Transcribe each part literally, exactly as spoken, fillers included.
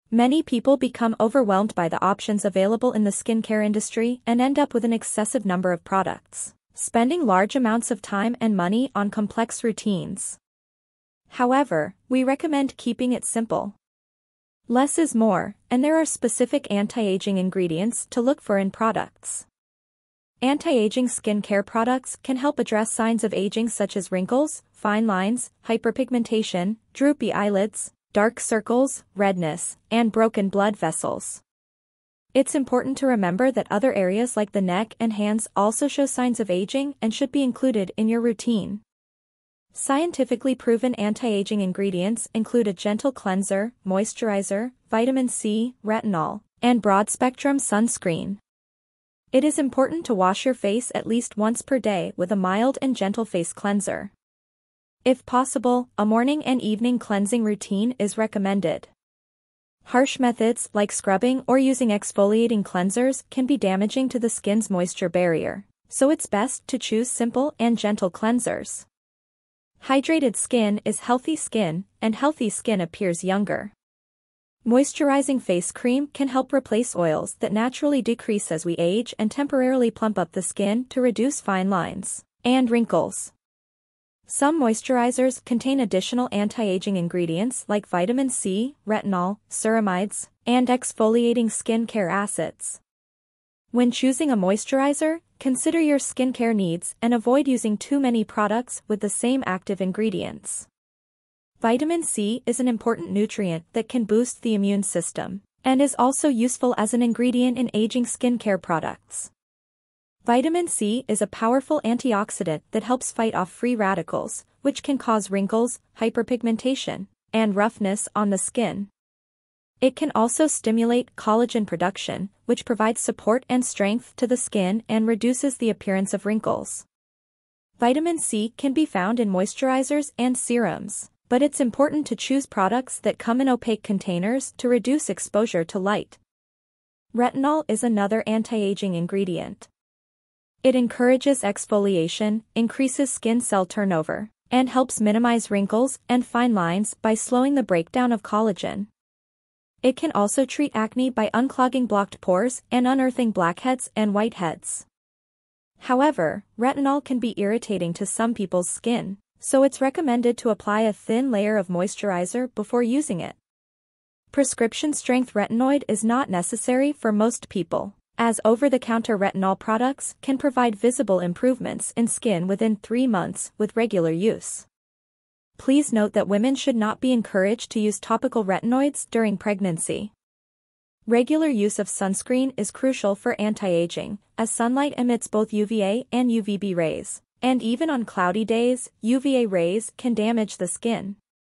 Many people become overwhelmed by the options available in the skincare industry and end up with an excessive number of products, spending large amounts of time and money on complex routines. However, we recommend keeping it simple. Less is more, and there are specific anti-aging ingredients to look for in products. Anti-aging skincare products can help address signs of aging such as wrinkles, fine lines, hyperpigmentation, droopy eyelids, dark circles, redness, and broken blood vessels. It's important to remember that other areas like the neck and hands also show signs of aging and should be included in your routine. Scientifically proven anti-aging ingredients include a gentle cleanser, moisturizer, vitamin C, retinol, and broad-spectrum sunscreen. It is important to wash your face at least once per day with a mild and gentle face cleanser. If possible, a morning and evening cleansing routine is recommended. Harsh methods like scrubbing or using exfoliating cleansers can be damaging to the skin's moisture barrier, so it's best to choose simple and gentle cleansers. Hydrated skin is healthy skin, and healthy skin appears younger. Moisturizing face cream can help replace oils that naturally decrease as we age and temporarily plump up the skin to reduce fine lines and wrinkles. Some moisturizers contain additional anti-aging ingredients like vitamin C, retinol, ceramides, and exfoliating skincare acids. When choosing a moisturizer, consider your skincare needs and avoid using too many products with the same active ingredients. Vitamin C is an important nutrient that can boost the immune system, and is also useful as an ingredient in aging skincare products. Vitamin C is a powerful antioxidant that helps fight off free radicals, which can cause wrinkles, hyperpigmentation, and roughness on the skin. It can also stimulate collagen production, which provides support and strength to the skin and reduces the appearance of wrinkles. Vitamin C can be found in moisturizers and serums, but it's important to choose products that come in opaque containers to reduce exposure to light. Retinol is another anti-aging ingredient. It encourages exfoliation, increases skin cell turnover, and helps minimize wrinkles and fine lines by slowing the breakdown of collagen. It can also treat acne by unclogging blocked pores and unearthing blackheads and whiteheads. However, retinol can be irritating to some people's skin, so it's recommended to apply a thin layer of moisturizer before using it. Prescription-strength retinoid is not necessary for most people, as over-the-counter retinol products can provide visible improvements in skin within three months with regular use. Please note that women should not be encouraged to use topical retinoids during pregnancy. Regular use of sunscreen is crucial for anti-aging, as sunlight emits both U V A and U V B rays, and even on cloudy days, U V A rays can damage the skin.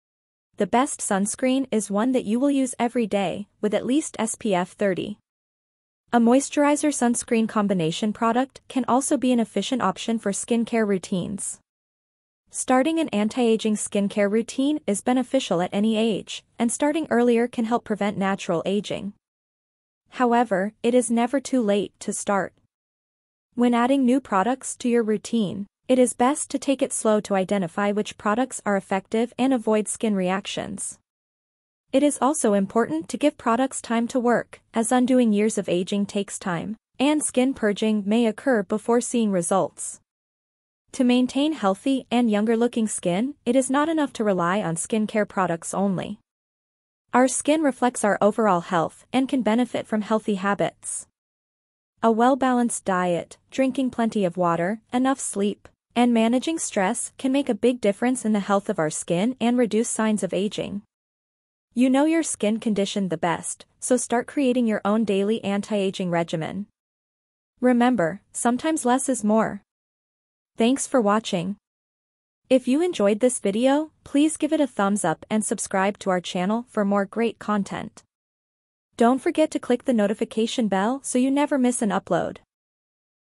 The best sunscreen is one that you will use every day, with at least S P F thirty. A moisturizer sunscreen combination product can also be an efficient option for skincare routines. Starting an anti-aging skincare routine is beneficial at any age, and starting earlier can help prevent natural aging. However, it is never too late to start. When adding new products to your routine, it is best to take it slow to identify which products are effective and avoid skin reactions. It is also important to give products time to work, as undoing years of aging takes time, and skin purging may occur before seeing results. To maintain healthy and younger-looking skin, it is not enough to rely on skincare products only. Our skin reflects our overall health and can benefit from healthy habits. A well-balanced diet, drinking plenty of water, enough sleep, and managing stress can make a big difference in the health of our skin and reduce signs of aging. You know your skin condition the best, so start creating your own daily anti-aging regimen. Remember, sometimes less is more. Thanks for watching. If you enjoyed this video, please give it a thumbs up and subscribe to our channel for more great content. Don't forget to click the notification bell so you never miss an upload.